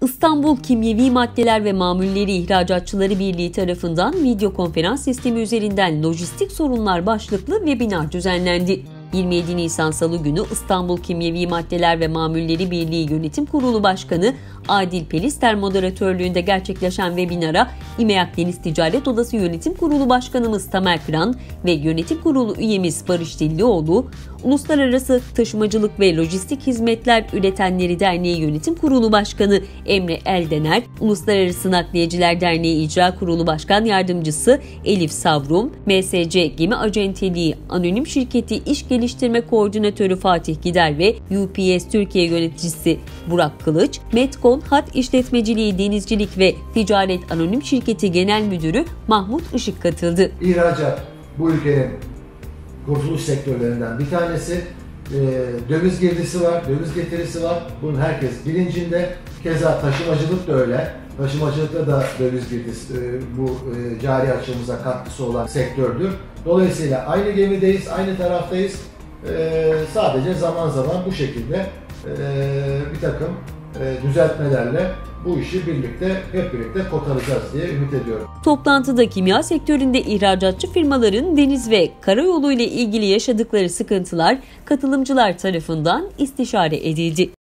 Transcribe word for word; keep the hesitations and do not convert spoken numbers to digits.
İstanbul Kimyevi Maddeler ve Mamulleri İhracatçıları Birliği tarafından video konferans sistemi üzerinden lojistik sorunlar başlıklı webinar düzenlendi. yirmi yedi Nisan Salı günü İstanbul Kimyevi Maddeler ve Mamulleri Birliği Yönetim Kurulu Başkanı Adil Pelister moderatörlüğünde gerçekleşen webinara İMEAK Deniz Ticaret Odası Yönetim Kurulu Başkanımız Tamer Kıran ve Yönetim Kurulu üyemiz Barış Dillioğlu, Uluslararası Taşımacılık ve Lojistik Hizmetler Üretenleri Derneği Yönetim Kurulu Başkanı Emre Eldener, Uluslararası Nakliyeciler Derneği İcra Kurulu Başkan Yardımcısı Elif Savrum, M S C Gemi Acenteliği Anonim Şirketi İş Geliştirme Koordinatörü Fatih Gider ve U P S Türkiye Yöneticisi Burak Kılıç, Medcon Hat İşletmeciliği Denizcilik ve Ticaret Anonim Şirketi Genel Müdürü Mahmut Işık katıldı. İhracat bu ülkenin kurtuluş sektörlerinden bir tanesi. E, döviz girdisi var, döviz getirisi var. Bunun herkes bilincinde. Keza taşımacılık da öyle. Taşımacılıkta da döviz girdisi e, bu e, cari açığımıza katkısı olan sektördür. Dolayısıyla aynı gemideyiz, aynı taraftayız. E, sadece zaman zaman bu şekilde e, bir takım e, düzeltmelerle bu işi birlikte, hep birlikte kotaracağız diye ümit ediyorum. Toplantıda kimya sektöründe ihracatçı firmaların deniz ve karayolu ile ilgili yaşadıkları sıkıntılar katılımcılar tarafından istişare edildi.